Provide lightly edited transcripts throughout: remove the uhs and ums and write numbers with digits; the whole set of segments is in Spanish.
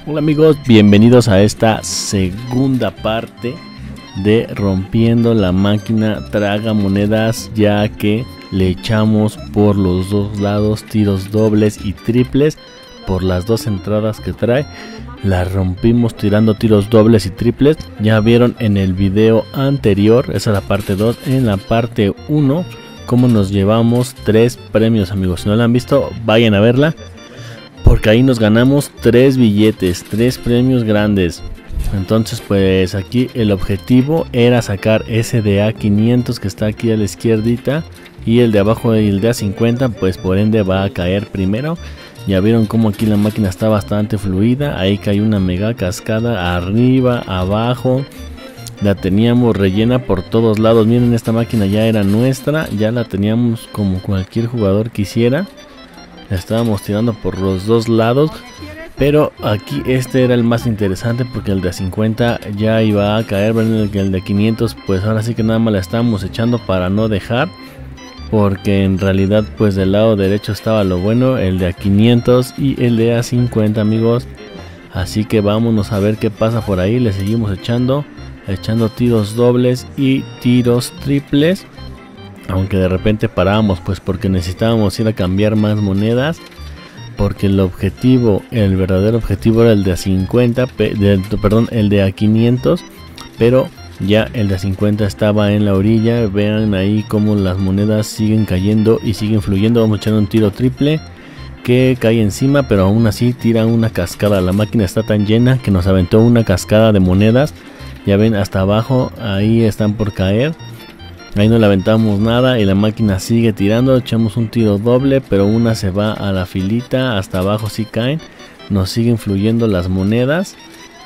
Hola amigos, bienvenidos a esta segunda parte de Rompiendo la Máquina Tragamonedas, ya que le echamos por los dos lados tiros dobles y triples por las dos entradas que trae. La rompimos tirando tiros dobles y triples. Ya vieron en el video anterior, esa es la parte 2, en la parte 1 cómo nos llevamos 3 premios, amigos. Si no la han visto, vayan a verla, porque ahí nos ganamos 3 billetes, 3 premios grandes. Entonces pues aquí el objetivo era sacar ese de A500 que está aquí a la izquierdita, y el de abajo y el de A50 pues por ende va a caer primero. Ya vieron como aquí la máquina está bastante fluida, ahí cae una mega cascada arriba, abajo. La teníamos rellena por todos lados. Miren, esta máquina ya era nuestra, ya la teníamos como cualquier jugador quisiera. La estábamos tirando por los dos lados, pero aquí este era el más interesante porque el de 50 ya iba a caer. Ven, el de 500 pues ahora sí que nada más la estábamos echando para no dejar, porque en realidad pues del lado derecho estaba lo bueno, el de A500 y el de A50, amigos. Así que vámonos a ver qué pasa por ahí. Le seguimos echando tiros dobles y tiros triples, aunque de repente parábamos pues porque necesitábamos ir a cambiar más monedas, porque el verdadero objetivo era el de A50, el de A500, pero ya el de A50 estaba en la orilla. Vean ahí como las monedas siguen cayendo y siguen fluyendo. Vamos a echar un tiro triple que cae encima, pero aún así tira una cascada. La máquina está tan llena que nos aventó una cascada de monedas. Ya ven, hasta abajo ahí están por caer. Ahí no le aventamos nada y la máquina sigue tirando. Echamos un tiro doble, pero una se va a la filita. Hasta abajo sí caen. Nos siguen fluyendo las monedas.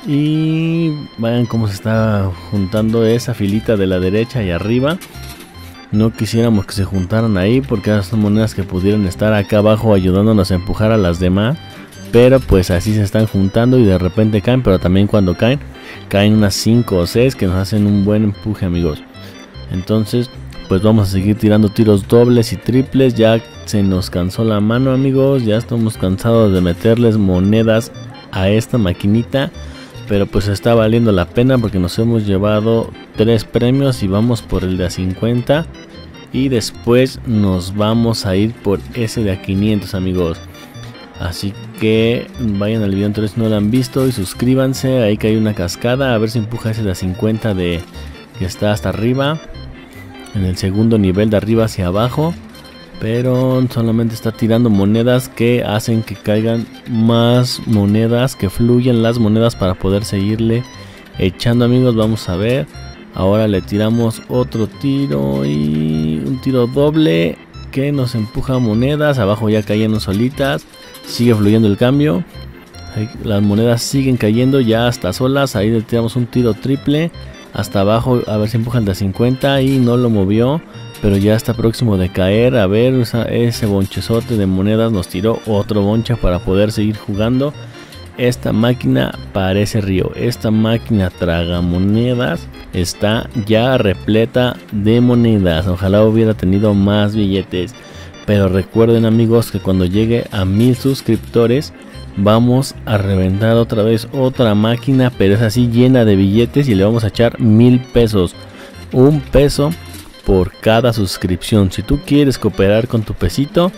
Y vean cómo se está juntando esa filita de la derecha y arriba. No quisiéramos que se juntaran ahí, porque esas son monedas que pudieran estar acá abajo ayudándonos a empujar a las demás. Pero pues así se están juntando y de repente caen. Pero también cuando caen unas 5 o 6 que nos hacen un buen empuje, amigos. Entonces pues vamos a seguir tirando tiros dobles y triples. Ya se nos cansó la mano, amigos. Ya estamos cansados de meterles monedas a esta maquinita, pero pues está valiendo la pena porque nos hemos llevado 3 premios y vamos por el de A50. Y después nos vamos a ir por ese de A500, amigos. Así que vayan al video anterior si no lo han visto y suscríbanse. Ahí que hay una cascada, a ver si empuja ese de A50 que está hasta arriba, en el segundo nivel de arriba hacia abajo. Pero solamente está tirando monedas que hacen que caigan más monedas, que fluyan las monedas para poder seguirle echando, amigos. Vamos a ver. Ahora le tiramos otro tiro y un tiro doble que nos empuja monedas. Abajo ya cayeron solitas. Sigue fluyendo el cambio. Las monedas siguen cayendo ya hasta solas. Ahí le tiramos un tiro triple hasta abajo, a ver si empuja el de 50 y no lo movió, pero ya está próximo de caer. A ver, ese bonchezote de monedas nos tiró otro bonche para poder seguir jugando. Esta máquina parece río. Esta máquina tragamonedas está ya repleta de monedas. Ojalá hubiera tenido más billetes. Pero recuerden, amigos, que cuando llegue a 1000 suscriptores vamos a reventar otra vez otra máquina, pero es así llena de billetes, y le vamos a echar 1000 pesos. 1 peso por cada suscripción. Si tú quieres cooperar con tu pesito,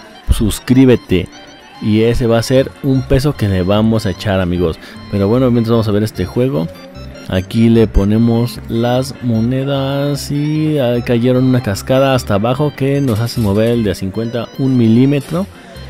suscríbete y ese va a ser 1 peso que le vamos a echar, amigos. Pero bueno, mientras vamos a ver este juego. Aquí le ponemos las monedas y cayeron una cascada hasta abajo que nos hace mover el de A50 1 milímetro.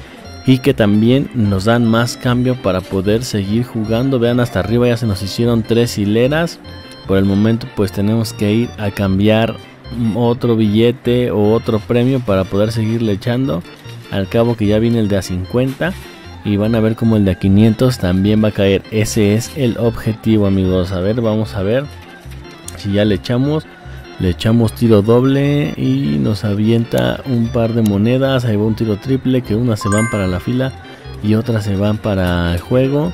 Y que también nos dan más cambio para poder seguir jugando. Vean, hasta arriba ya se nos hicieron 3 hileras. Por el momento pues tenemos que ir a cambiar otro billete o otro premio para poder seguirle echando. Al cabo que ya viene el de A50. Y van a ver como el de A500 también va a caer. Ese es el objetivo, amigos. A ver, vamos a ver si ya le echamos tiro doble y nos avienta un par de monedas. Ahí va un tiro triple, que unas se van para la fila y otras se van para el juego.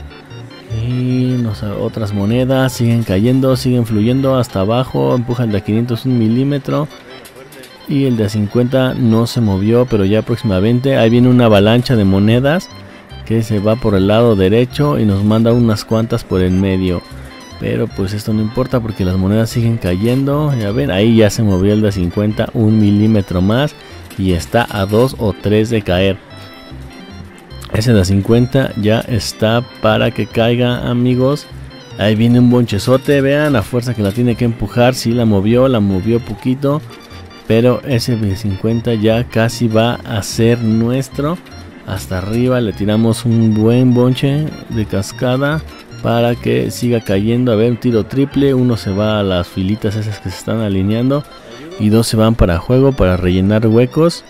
Y otras monedas siguen cayendo, siguen fluyendo hasta abajo. Empuja el de A500 1 milímetro. Y el de A50 no se movió, pero ya próximamente. Ahí viene una avalancha de monedas que se va por el lado derecho y nos manda unas cuantas por el medio. Pero pues esto no importa porque las monedas siguen cayendo. Ya ven, ahí ya se movió el de 50 un milímetro más y está a 2 o 3 de caer. Ese de 50 ya está para que caiga, amigos. Ahí viene un bonchezote, vean la fuerza que la tiene que empujar. Sí, la movió poquito, pero ese de 50 ya casi va a ser nuestro. Hasta arriba le tiramos un buen bonche de cascada para que siga cayendo. A ver, un tiro triple, uno se va a las filitas esas que se están alineando y dos se van para juego, para rellenar huecos.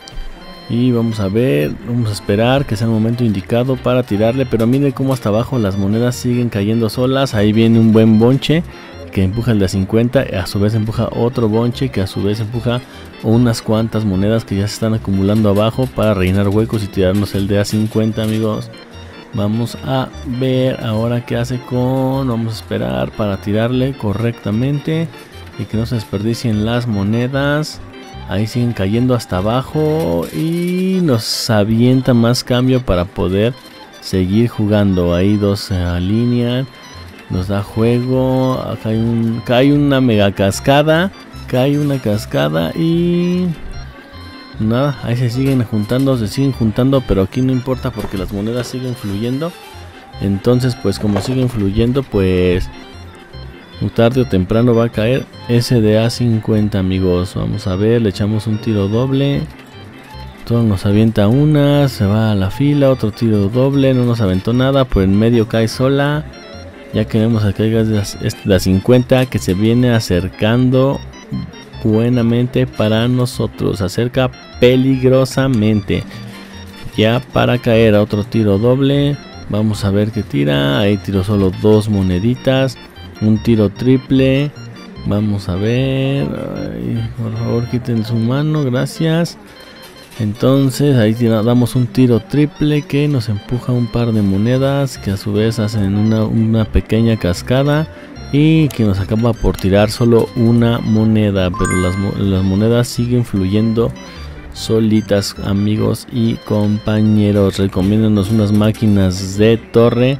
Y vamos a ver, vamos a esperar que sea el momento indicado para tirarle. Pero miren cómo hasta abajo las monedas siguen cayendo solas. Ahí viene un buen bonche que empuja el de 50, a su vez empuja otro bonche que a su vez empuja unas cuantas monedas que ya se están acumulando abajo para rellenar huecos y tirarnos el de a 50, amigos. Vamos a ver ahora qué hace con... Vamos a esperar para tirarle correctamente y que no se desperdicien las monedas. Ahí siguen cayendo hasta abajo y nos avienta más cambio para poder seguir jugando. Ahí dos se alinean, nos da juego. Acá cae una mega cascada, cae una cascada y nada, ahí se siguen juntando, pero aquí no importa porque las monedas siguen fluyendo. Entonces pues como siguen fluyendo, pues tarde o temprano va a caer ese de A50, amigos. Vamos a ver, le echamos un tiro doble. Todo nos avienta una, se va a la fila, otro tiro doble, no nos aventó nada, por en medio cae sola. Ya queremos que caiga este de A50 que se viene acercando buenamente para nosotros. Se acerca peligrosamente. Ya para caer a otro tiro doble. Vamos a ver qué tira. Ahí tiró solo dos moneditas. Un tiro triple. Vamos a ver. Ay, por favor quiten su mano, gracias. Entonces ahí damos un tiro triple que nos empuja un par de monedas que a su vez hacen una pequeña cascada y que nos acaba por tirar solo una moneda. Pero las monedas siguen fluyendo solitas, amigos y compañeros. Recomiéndanos unas máquinas de torre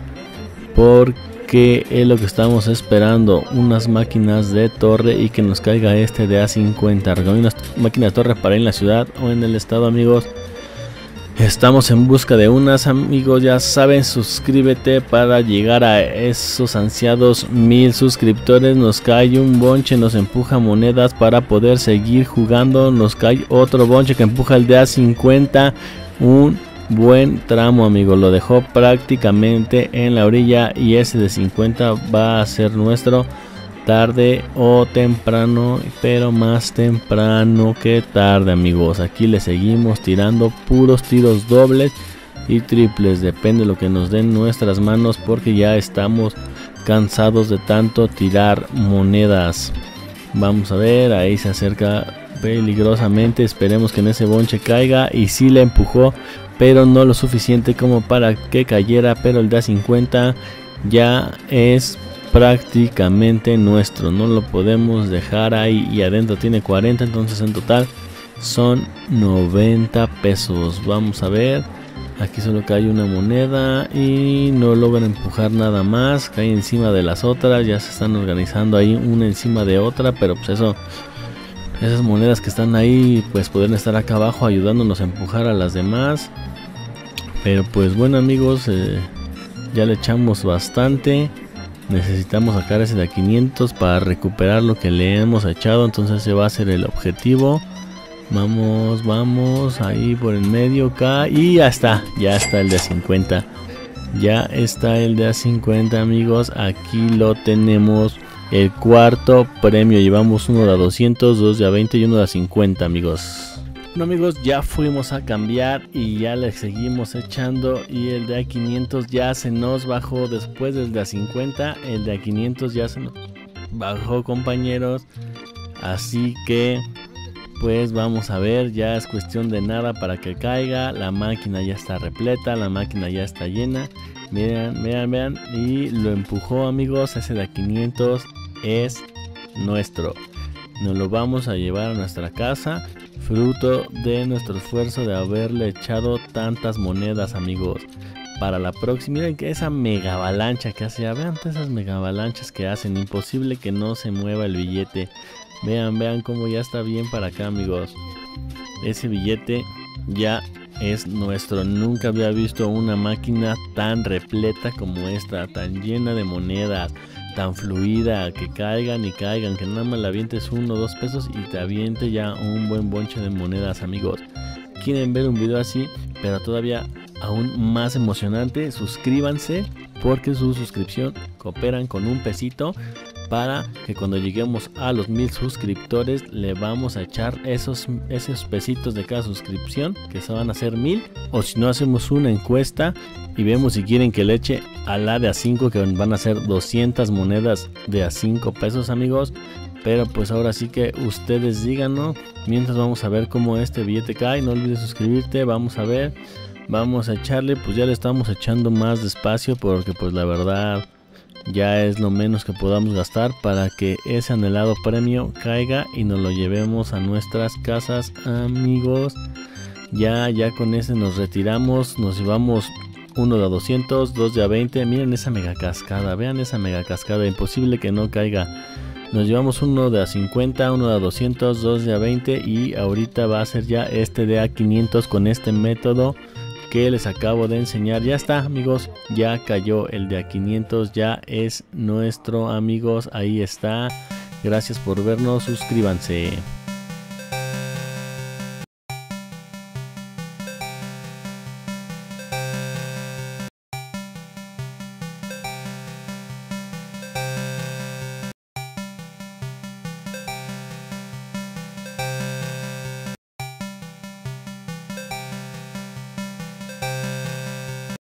porque es lo que estamos esperando, unas máquinas de torre y que nos caiga este de A50. Recomiendo unas máquinas de torre para ir en la ciudad o en el estado, amigos. Estamos en busca de unas, amigos, ya saben, suscríbete para llegar a esos ansiados 1000 suscriptores. Nos cae un bonche, nos empuja monedas para poder seguir jugando. Nos cae otro bonche que empuja el de A50, un buen tramo, amigo, lo dejó prácticamente en la orilla y ese de 50 va a ser nuestro tarde o temprano, pero más temprano que tarde, amigos. Aquí le seguimos tirando puros tiros dobles y triples, depende de lo que nos den nuestras manos porque ya estamos cansados de tanto tirar monedas. Vamos a ver, ahí se acerca peligrosamente, esperemos que en ese bonche caiga y sí le empujó, pero no lo suficiente como para que cayera. Pero el de A50 ya es prácticamente nuestro, no lo podemos dejar ahí y adentro tiene 40, entonces en total son 90 pesos. Vamos a ver, aquí solo cae una moneda y no logran empujar nada más, cae encima de las otras, ya se están organizando ahí una encima de otra, pero pues eso, esas monedas que están ahí pues pueden estar acá abajo ayudándonos a empujar a las demás. Pero pues bueno, amigos, ya le echamos bastante. Necesitamos sacar ese de 500 para recuperar lo que le hemos echado. Entonces ese va a ser el objetivo. Vamos, ahí por el medio acá. Y ya está el de 50. Ya está el de 50, amigos. Aquí lo tenemos. El cuarto premio. Llevamos uno de a 200, dos de a 20 y uno de a 50, amigos. Bueno, amigos, ya fuimos a cambiar y ya le seguimos echando y el de A500 ya se nos bajó después del de A50. El de A500 ya se nos bajó, compañeros, así que pues vamos a ver, ya es cuestión de nada para que caiga. La máquina ya está repleta, la máquina ya está llena, vean, y lo empujó, amigos. Ese de A500 es nuestro, nos lo vamos a llevar a nuestra casa, fruto de nuestro esfuerzo de haberle echado tantas monedas, amigos. para la próxima. Miren que esa mega avalancha que hace, ya vean todas esas mega avalanchas que hacen, imposible que no se mueva el billete. Vean cómo ya está bien para acá, amigos. Ese billete ya es nuestro. Nunca había visto una máquina tan repleta como esta, tan llena de monedas, tan fluida, que caigan y caigan, que nada más le avientes 1 o 2 pesos y te aviente ya un buen bonche de monedas, amigos. ¿Quieren ver un video así, pero todavía aún más emocionante? Suscríbanse, porque su suscripción cooperan con un pesito para que cuando lleguemos a los 1000 suscriptores le vamos a echar esos pesitos de cada suscripción, que se van a hacer 1000, o si no hacemos una encuesta y vemos si quieren que le eche a la de A5, que van a ser 200 monedas de A5 pesos, amigos. Pero pues ahora sí que ustedes díganos. Mientras vamos a ver cómo este billete cae. No olvides suscribirte. Vamos a ver. Vamos a echarle. Pues ya le estamos echando más despacio, porque pues la verdad ya es lo menos que podamos gastar para que ese anhelado premio caiga y nos lo llevemos a nuestras casas, amigos. Ya con ese nos retiramos. Nos llevamos uno de a 200, 2 de a 20. Miren esa mega cascada. Vean esa mega cascada. Imposible que no caiga. Nos llevamos uno de a 50, uno de a 200, 2 de a 20 y ahorita va a ser ya este de a 500 con este método que les acabo de enseñar. Ya está, amigos, ya cayó el de a 500, ya es nuestro, amigos. Ahí está. Gracias por vernos, suscríbanse.